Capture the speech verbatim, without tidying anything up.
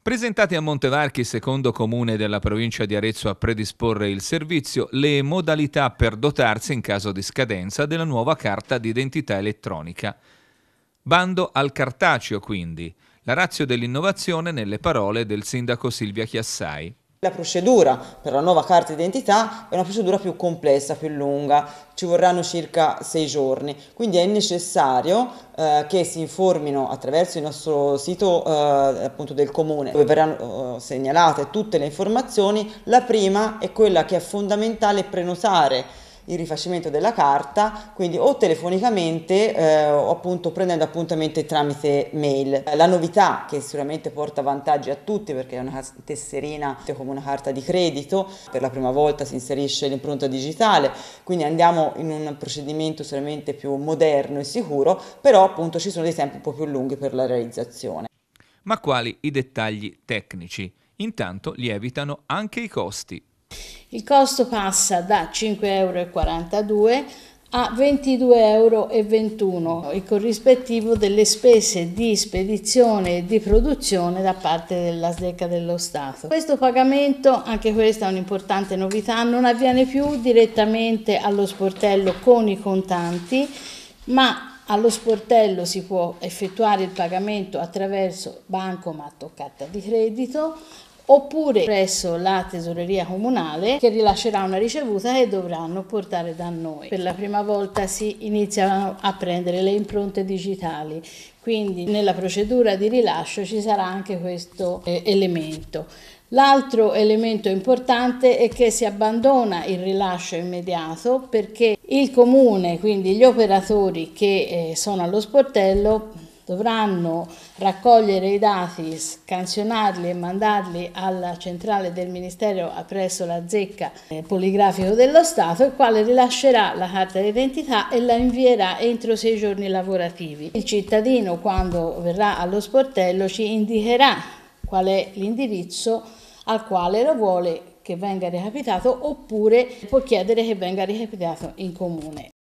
Presentati a Montevarchi, secondo comune della provincia di Arezzo a predisporre il servizio, le modalità per dotarsi in caso di scadenza della nuova carta d'identità elettronica. Bando al cartaceo, quindi. La ratio dell'innovazione nelle parole del sindaco Silvia Chiassai. La procedura per la nuova carta d'identità è una procedura più complessa, più lunga, ci vorranno circa sei giorni, quindi è necessario eh, che si informino attraverso il nostro sito eh, appunto del comune, dove verranno eh, segnalate tutte le informazioni. La prima è quella che è fondamentale prenotare il rifacimento della carta, quindi o telefonicamente eh, o appunto prendendo appuntamenti tramite mail. La novità, che sicuramente porta vantaggi a tutti perché è una tesserina come una carta di credito, per la prima volta si inserisce l'impronta digitale, quindi andiamo in un procedimento sicuramente più moderno e sicuro, però appunto ci sono dei tempi un po' più lunghi per la realizzazione. Ma quali i dettagli tecnici? Intanto lievitano anche i costi. Il costo passa da cinque e quarantadue euro a ventidue e ventuno euro, il corrispettivo delle spese di spedizione e di produzione da parte della S D E C A dello Stato. Questo pagamento, anche questa è un'importante novità, non avviene più direttamente allo sportello con i contanti, ma allo sportello si può effettuare il pagamento attraverso bancomat o carta di credito, oppure presso la tesoreria comunale, che rilascerà una ricevuta che dovranno portare da noi. Per la prima volta si iniziano a prendere le impronte digitali, quindi nella procedura di rilascio ci sarà anche questo eh, elemento. L'altro elemento importante è che si abbandona il rilascio immediato, perché il comune, quindi gli operatori che eh, sono allo sportello, dovranno raccogliere i dati, scansionarli e mandarli alla centrale del Ministero presso la zecca poligrafico dello Stato, il quale rilascerà la carta d'identità e la invierà entro sei giorni lavorativi. Il cittadino, quando verrà allo sportello, ci indicherà qual è l'indirizzo al quale lo vuole che venga recapitato, oppure può chiedere che venga recapitato in comune.